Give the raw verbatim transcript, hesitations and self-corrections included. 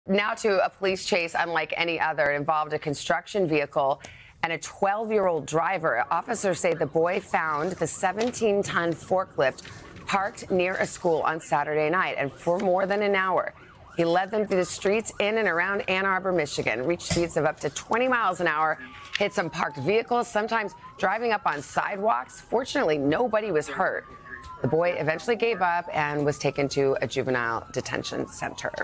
Now to a police chase unlike any other. It involved a construction vehicle and a twelve-year-old driver. Officers say the boy found the seventeen-ton forklift parked near a school on Saturday night, and for more than an hour, he led them through the streets in and around Ann Arbor, Michigan, reached speeds of up to twenty miles an hour, hit some parked vehicles, sometimes driving up on sidewalks. Fortunately, nobody was hurt. The boy eventually gave up and was taken to a juvenile detention center.